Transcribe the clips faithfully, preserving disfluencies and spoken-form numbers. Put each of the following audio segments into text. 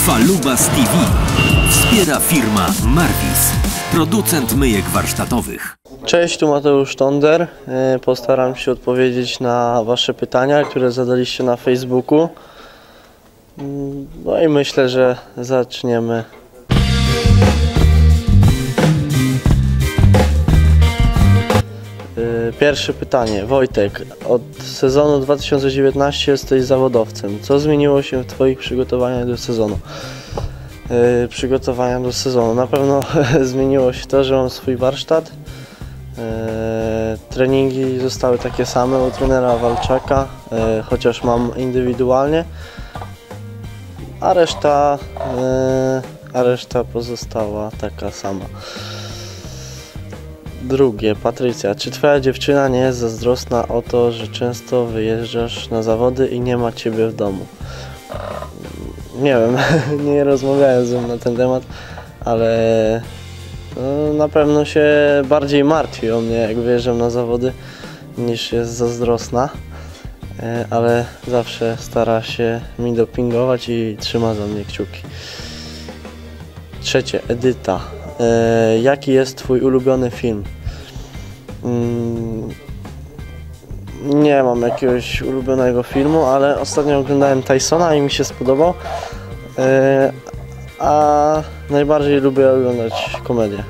Falubas T V wspiera firma Marvis, producent myjek warsztatowych. Cześć, tu Mateusz Tonder. Postaram się odpowiedzieć na Wasze pytania, które zadaliście na Facebooku. No i myślę, że zaczniemy. Pierwsze pytanie. Wojtek, od sezonu dwa tysiące dziewiętnastego jesteś zawodowcem. Co zmieniło się w Twoich przygotowaniach do sezonu? Yy, przygotowania do sezonu. Na pewno zmieniło się to, że mam swój warsztat. Yy, treningi zostały takie same u trenera Walczaka, yy, chociaż mam indywidualnie, a reszta, yy, a reszta pozostała taka sama. Drugie, Patrycja, czy Twoja dziewczyna nie jest zazdrosna o to, że często wyjeżdżasz na zawody i nie ma Ciebie w domu? Nie wiem, nie rozmawiałem z nią na ten temat, ale no, na pewno się bardziej martwi o mnie, jak wyjeżdżam na zawody, niż jest zazdrosna, ale zawsze stara się mi dopingować i trzyma za mnie kciuki. Trzecie, Edyta. E, jaki jest Twój ulubiony film? Mm, nie mam jakiegoś ulubionego filmu, ale ostatnio oglądałem Tysona i mi się spodobał. E, a najbardziej lubię oglądać komedię.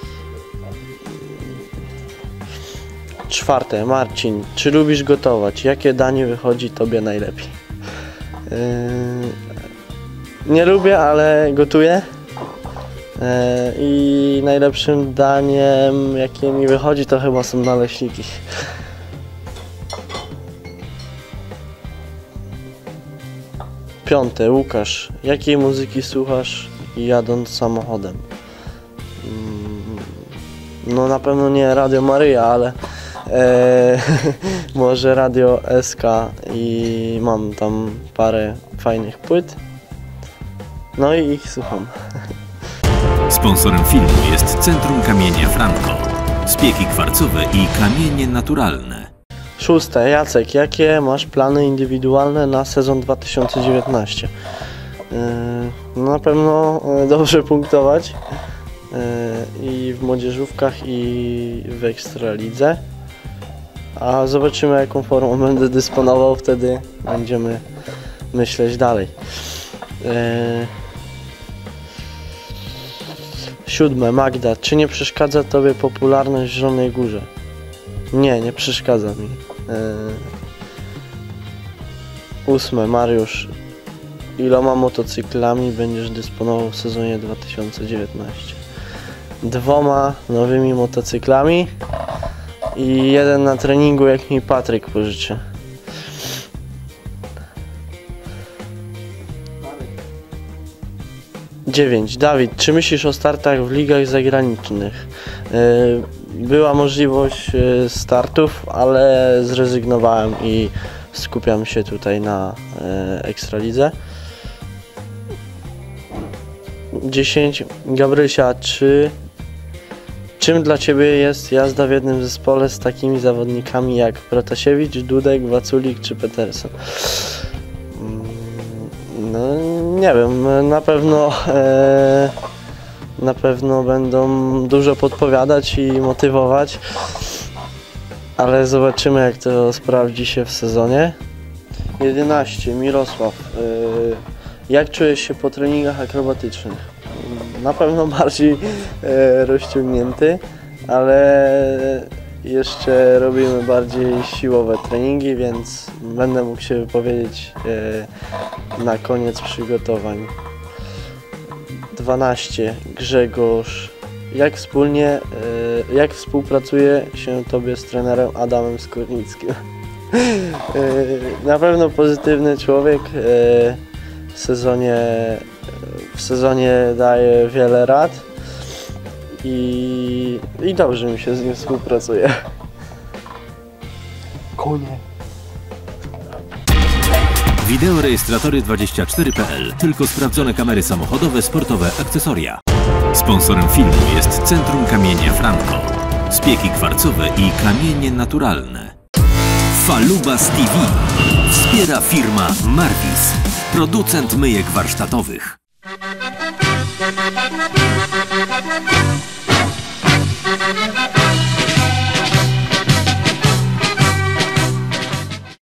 Czwarte, Marcin. Czy lubisz gotować? Jakie danie wychodzi Tobie najlepiej? E, nie lubię, ale gotuję. I najlepszym daniem, jakie mi wychodzi, to chyba są naleśniki. Piąte, Łukasz. Jakiej muzyki słuchasz jadąc samochodem? No na pewno nie Radio Maryja, ale e, może Radio S K i mam tam parę fajnych płyt. No i ich słucham. Sponsorem filmu jest Centrum Kamienia Franco, spieki kwarcowe i kamienie naturalne. Szóste, Jacek, jakie masz plany indywidualne na sezon dwa tysiące dziewiętnasty? Yy, na pewno dobrze punktować yy, i w młodzieżówkach, i w Ekstralidze. A zobaczymy, jaką formą będę dysponował, wtedy będziemy myśleć dalej. Yy, Siódme, Magda, czy nie przeszkadza Tobie popularność w Zielonej Górze? Nie, nie przeszkadza mi. Yy... Ósme, Mariusz, iloma motocyklami będziesz dysponował w sezonie dwa tysiące dziewiętnastym? Dwoma nowymi motocyklami i jeden na treningu, jak mi Patryk pożyczy. dziewięć. Dawid, czy myślisz o startach w ligach zagranicznych? Była możliwość startów, ale zrezygnowałem i skupiam się tutaj na Ekstralidze. dziesięć. Gabrysia, czy czym dla Ciebie jest jazda w jednym zespole z takimi zawodnikami jak Protasiewicz, Dudek, Waculik czy Peterson? No, nie wiem, na pewno e, na pewno będą dużo podpowiadać i motywować, ale zobaczymy, jak to sprawdzi się w sezonie. jedenaście. Mirosław, e, jak czujesz się po treningach akrobatycznych? Na pewno bardziej e, rozciągnięty, ale jeszcze robimy bardziej siłowe treningi, więc będę mógł się wypowiedzieć e, na koniec przygotowań. dwanaście. Grzegorz, jak wspólnie, e, jak współpracuje się Tobie z trenerem Adamem Skórnickim? e, na pewno pozytywny człowiek, e, w sezonie, w sezonie daje wiele rad. I, I dobrze mi się z nim współpracuje. Konie. Wideorejestratory dwadzieścia cztery kropka p l. Tylko sprawdzone kamery samochodowe, sportowe, akcesoria. Sponsorem filmu jest Centrum Kamienia Franco, spieki kwarcowe i kamienie naturalne. Falubas T V wspiera firma Marvis, producent myjek warsztatowych. Thank you.